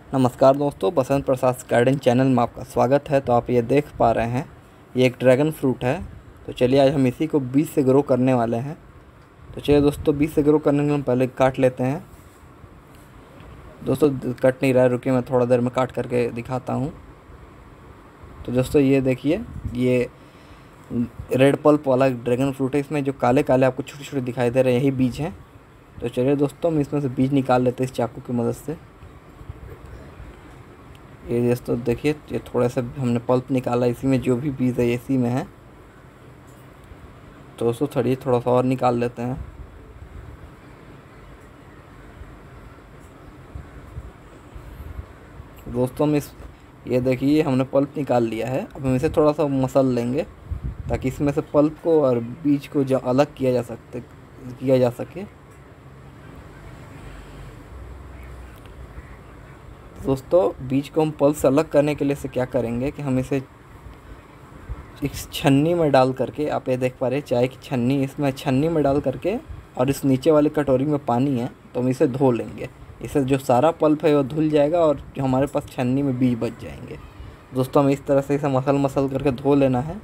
नमस्कार दोस्तों, बसंत प्रसाद garden channel में आपका स्वागत है। तो आप ये देख पा रहे हैं, ये एक ड्रैगन फ्रूट है। तो चलिए आज हम इसी को बीज से ग्रो करने वाले हैं। तो चलिए दोस्तों, बीज से ग्रो करने के लिए हम पहले काट लेते हैं। दोस्तों कट नहीं रहा है, रुकिए मैं थोड़ा देर में काट करके दिखाता हूँ। तो दोस्तों ये देखिए, ये रेड पल्प वाला ड्रैगन फ्रूट है। इसमें जो काले काले आपको छोटे छोटे दिखाई दे रहे हैं, यही बीज हैं। तो चलिए दोस्तों, हम इसमें से बीज निकाल लेते हैं इस चाकू की मदद से। ये दोस्तों देखिए, ये थोड़ा सा हमने पल्प निकाला, इसी में जो भी बीज है इसी में है। तो दोस्तों थोड़ा सा और निकाल लेते हैं। दोस्तों ये देखिए, हमने पल्प निकाल लिया है। अब हम इसे थोड़ा सा मसल लेंगे ताकि इसमें से पल्प को और बीज को जो अलग किया जा सके। दोस्तों बीज को हम पल्प से अलग करने के लिए से क्या करेंगे कि हम इसे एक छन्नी में डाल करके, आप ये देख पा रहे हैं चाय की छन्नी, इसमें छन्नी में डाल करके, और इस नीचे वाली कटोरी में पानी है तो हम इसे धो लेंगे। इससे जो सारा पल्प है वो धुल जाएगा और जो हमारे पास छन्नी में बीज बच जाएंगे। दोस्तों हमें इस तरह से इसे मसल करके धो लेना है।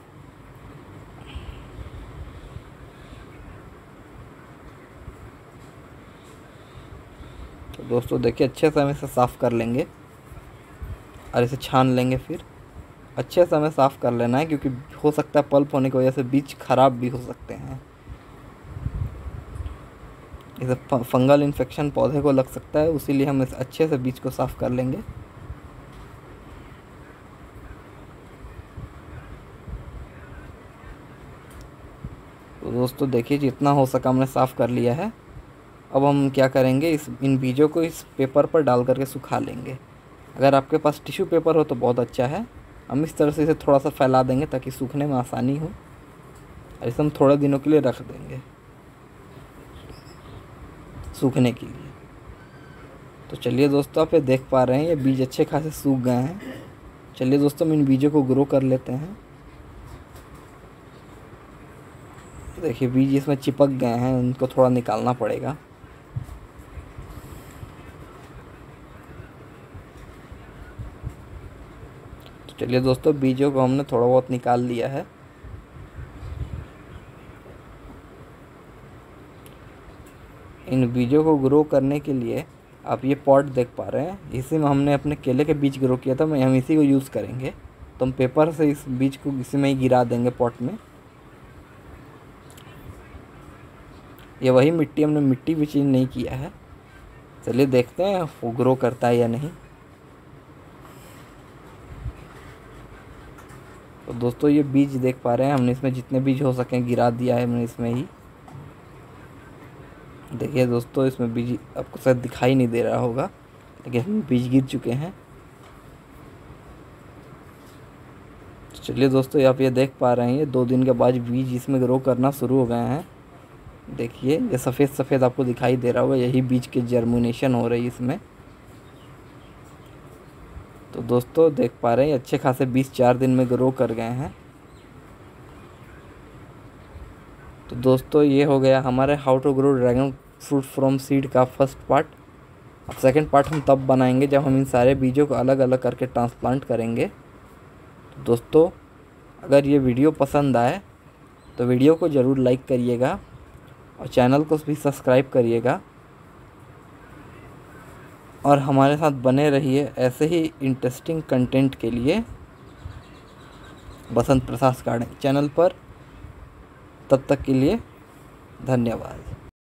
तो दोस्तों देखिए, अच्छे से हम इसे साफ़ कर लेंगे और इसे छान लेंगे। फिर अच्छे से हमें साफ़ कर लेना है, क्योंकि हो सकता है पल्प होने की वजह से बीज खराब भी हो सकते हैं। इसे फंगल इन्फेक्शन पौधे को लग सकता है, इसीलिए हम इस अच्छे से बीज को साफ़ कर लेंगे। तो दोस्तों देखिए, जितना हो सका हमने साफ़ कर लिया है। अब हम क्या करेंगे, इन बीजों को इस पेपर पर डाल करके सुखा लेंगे। अगर आपके पास टिश्यू पेपर हो तो बहुत अच्छा है। हम इस तरह से इसे थोड़ा सा फैला देंगे ताकि सूखने में आसानी हो, और इसे हम थोड़े दिनों के लिए रख देंगे सूखने के लिए। तो चलिए दोस्तों, आप ये देख पा रहे हैं ये बीज अच्छे खासे सूख गए हैं। चलिए दोस्तों, हम इन बीजों को ग्रो कर लेते हैं। देखिए बीज इसमें चिपक गए हैं, उनको थोड़ा निकालना पड़ेगा। तो चलिए दोस्तों, बीजों को हमने थोड़ा बहुत निकाल लिया है। इन बीजों को ग्रो करने के लिए आप ये पॉट देख पा रहे हैं, इसी में हमने अपने केले के बीज ग्रो किया था। हम इसी को यूज़ करेंगे। तो हम पेपर से इस बीज को इसी में ही गिरा देंगे पॉट में। ये वही मिट्टी, हमने मिट्टी भी चेंज नहीं किया है। चलिए देखते हैं वो ग्रो करता है या नहीं। तो दोस्तों ये बीज देख पा रहे हैं, हमने इसमें जितने बीज हो सके गिरा दिया है हमने इसमें ही। देखिए दोस्तों, इसमें बीज आपको शायद दिखाई नहीं दे रहा होगा, लेकिन बीज गिर चुके हैं। तो चलिए दोस्तों, आप ये देख पा रहे हैं, ये 2 दिन के बाद बीज इसमें ग्रो करना शुरू हो गए हैं। देखिए ये सफ़ेद सफ़ेद आपको दिखाई दे रहा होगा, यही बीज की जर्मिनेशन हो रही है इसमें। तो दोस्तों देख पा रहे हैं, अच्छे खासे बीज 4 दिन में ग्रो कर गए हैं। तो दोस्तों ये हो गया हमारे how to grow dragon fruit from seed का फर्स्ट पार्ट। अब सेकंड पार्ट हम तब बनाएंगे जब हम इन सारे बीजों को अलग अलग करके ट्रांसप्लांट करेंगे। तो दोस्तों अगर ये वीडियो पसंद आए तो वीडियो को ज़रूर लाइक करिएगा और चैनल को भी सब्सक्राइब करिएगा, और हमारे साथ बने रहिए ऐसे ही इंटरेस्टिंग कंटेंट के लिए बसंत प्रसाद गार्डन चैनल पर। तब तक के लिए धन्यवाद।